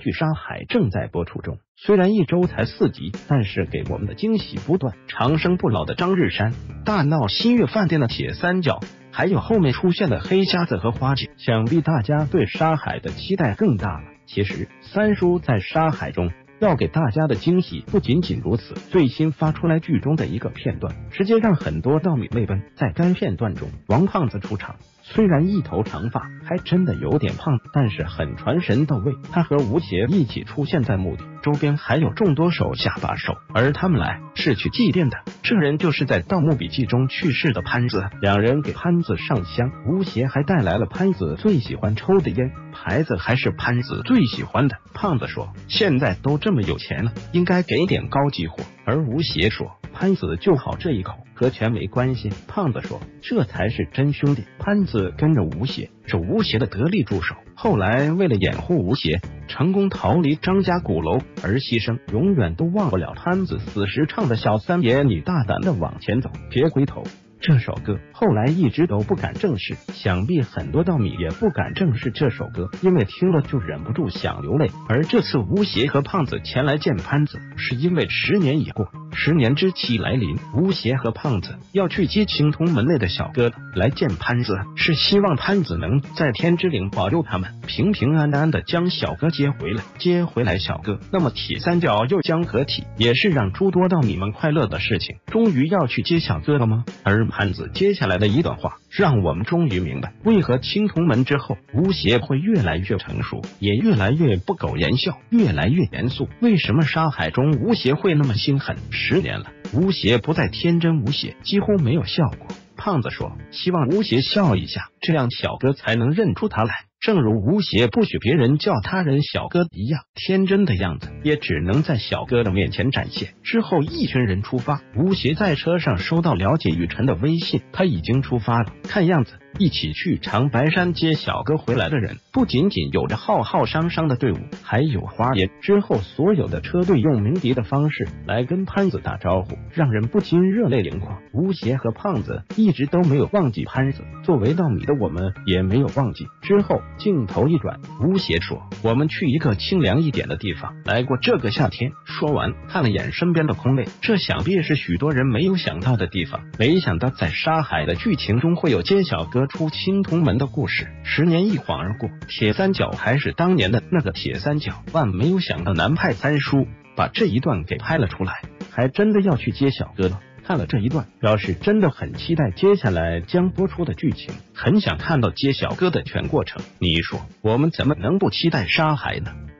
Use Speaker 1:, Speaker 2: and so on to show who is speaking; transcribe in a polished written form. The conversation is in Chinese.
Speaker 1: 去沙海》正在播出中，虽然一周才4集，但是给我们的惊喜不断。长生不老的张日山，大闹新月饭店的铁三角，还有后面出现的黑瞎子和花姐，想必大家对沙海的期待更大了。其实三叔在沙海中要给大家的惊喜不仅仅如此，最新发出来剧中的一个片段，直接让很多道迷泪奔。在该片段中，王胖子出场，虽然一头长发还真的有点胖，但是很传神到位。他和吴邪一起出现在墓地，周边还有众多手下把手，而他们来是去祭奠的。这人就是在《盗墓笔记》中去世的潘子。两人给潘子上香，吴邪还带来了潘子最喜欢抽的烟，牌子还是潘子最喜欢的。胖子说，现在都这么有钱了，应该给点高级货。而吴邪说，潘子就好这一口，和钱没关系。胖子说，这才是真兄弟。潘子跟着吴邪，是吴邪的得力助手，后来为了掩护吴邪，成功逃离张家鼓楼而牺牲。永远都忘不了潘子死时唱的小三爷你大胆的往前走，别回头。这首歌后来一直都不敢正视，想必很多道迷也不敢正视这首歌，因为听了就忍不住想流泪。而这次吴邪和胖子前来见潘子，是因为10年已过，10年之期来临，吴邪和胖子要去接青铜门内的小哥来见潘子，是希望潘子能在天之灵保佑他们平平安安的将小哥接回来。接回来小哥，那么铁三角又将合体，也是让诸多道迷们快乐的事情。终于要去接小哥了吗？而潘子接下来的一段话让我们终于明白，为何青铜门之后吴邪会越来越成熟，也越来越不苟言笑，越来越严肃。为什么沙海中吴邪会那么心狠？10年了，吴邪不再天真无邪，几乎没有笑过。胖子说，希望吴邪笑一下，这样小哥才能认出他来。正如吴邪不许别人叫他人小哥一样，天真的样子也只能在小哥的面前展现。之后一群人出发，吴邪在车上收到了解雨辰的微信，他已经出发了。看样子一起去长白山接小哥回来的人不仅仅有着浩浩汤汤的队伍，还有花爷。之后所有的车队用鸣笛的方式来跟潘子打招呼，让人不禁热泪盈眶。吴邪和胖子一直都没有忘记潘子，作为道迷的我们也没有忘记。之后镜头一转，吴邪说，我们去一个清凉一点的地方来过这个夏天。说完看了眼身边的空位，这想必是许多人没有想到的地方。没想到在沙海的剧情中会有接小哥出青铜门的故事。10年一晃而过，铁三角还是当年的那个铁三角，万没有想到南派三叔把这一段给拍了出来，还真的要去接小哥了。看了这一段，表示真的很期待接下来将播出的剧情，很想看到接小哥的全过程。你说我们怎么能不期待沙海呢？